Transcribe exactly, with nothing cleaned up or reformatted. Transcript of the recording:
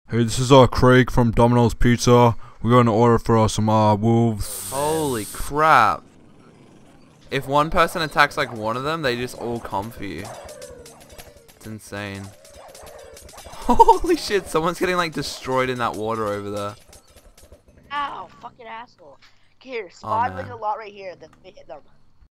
Hey, this is uh Craig from Domino's Pizza. We're going to order for uh, some uh wolves. Holy crap. If one person attacks like one of them, they just all come for you. It's insane. Holy shit, someone's getting like destroyed in that water over there. Ow, fucking asshole. Here, Oh, spawn like man. a lot right here. Then we hit them.